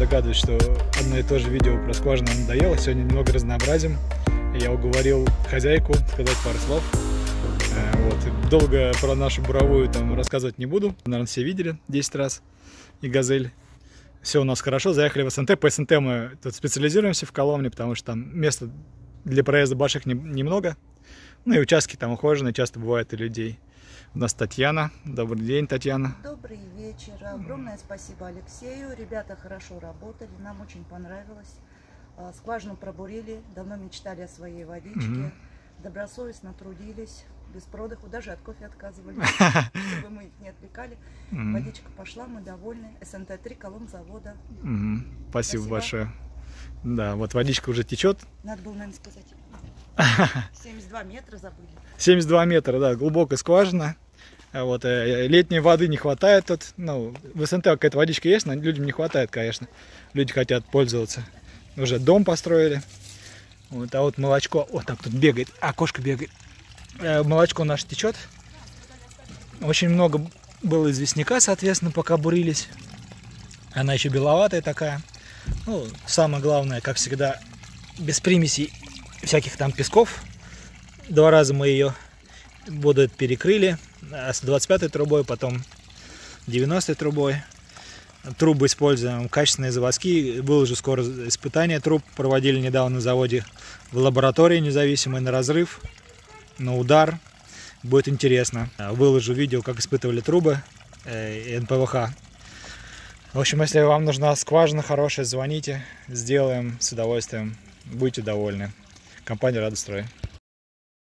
догадываюсь, что одно и то же видео про скважину надоело. Сегодня немного разнообразим. Я уговорил хозяйку сказать пару слов. Вот. Долго про нашу буровую там рассказывать не буду. Наверное, все видели 10 раз. И газель. Все у нас хорошо. Заехали в СНТ. По СНТ мы тут специализируемся в Коломне, потому что там места для проезда больших немного. Ну и участки там ухоженные, часто бывает и людей. У нас Татьяна. Добрый день, Татьяна. Добрый вечер. Огромное спасибо Алексею. Ребята хорошо работали, нам очень понравилось. Скважину пробурили, давно мечтали о своей водичке. Добросовестно трудились, без продыху, даже от кофе отказывались, чтобы мы их не отвлекали. Водичка пошла, мы довольны. СНТ-3, Коломзавода. Спасибо большое. Да, вот водичка уже течет. Надо было, наверное, сказать. 72 метра забыли. 72 метра, да, глубокая скважина. Вот, летней воды не хватает тут. Ну, в СНТ какая-то водичка есть, но людям не хватает, конечно. Люди хотят пользоваться. Уже дом построили. Вот, а вот молочко, вот там тут бегает, кошка бегает. Молочко наше течет. Очень много было известняка, соответственно, пока бурились. Она еще беловатая такая. Ну, самое главное, как всегда, без примесей всяких там песков. 2 раза мы ее воду перекрыли. С 25-й трубой, потом 90-й трубой. Трубы используем качественные заводские. Было же скоро испытание труб. Проводили недавно на заводе в лаборатории независимой на разрыв, на удар. Будет интересно. Выложу видео, как испытывали трубы НПВХ. В общем, если вам нужна скважина хорошая, звоните. Сделаем с удовольствием. Будете довольны. Компания «Радострой».